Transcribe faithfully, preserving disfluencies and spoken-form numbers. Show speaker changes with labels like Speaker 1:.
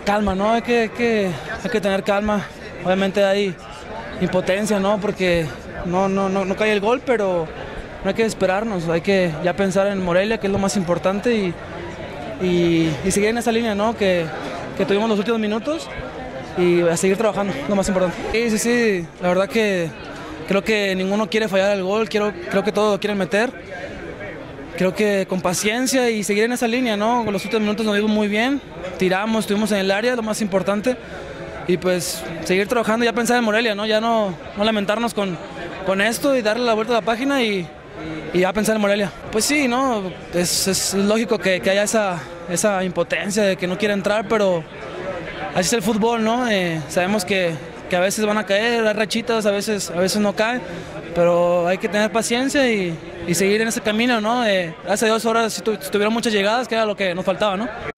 Speaker 1: calma, ¿no? Hay que, hay que, hay que tener calma. Obviamente hay impotencia, ¿no? Porque no, no, no, no cae el gol, pero no hay que esperarnos. Hay que ya pensar en Morelia, que es lo más importante, y, y, y seguir en esa línea, ¿no? Que, que tuvimos los últimos minutos y a seguir trabajando, lo más importante. Sí, sí, sí. La verdad que creo que ninguno quiere fallar el gol. Quiero, creo que todos lo quieren meter. Creo que con paciencia y seguir en esa línea, ¿no? Con los últimos minutos nos vimos muy bien, tiramos, estuvimos en el área, lo más importante, y pues seguir trabajando y ya pensar en Morelia, ¿no? Ya no, no lamentarnos con, con esto y darle la vuelta a la página y, y ya pensar en Morelia. Pues sí, ¿no? Es, es lógico que, que haya esa, esa impotencia de que no quiere entrar, pero así es el fútbol, ¿no? Eh, sabemos que, que a veces van a caer, hay rachitas, a veces, a veces no cae, pero hay que tener paciencia y, y seguir en ese camino, ¿no? Eh, hace dos horas estuvieron muchas llegadas, que era lo que nos faltaba, ¿no?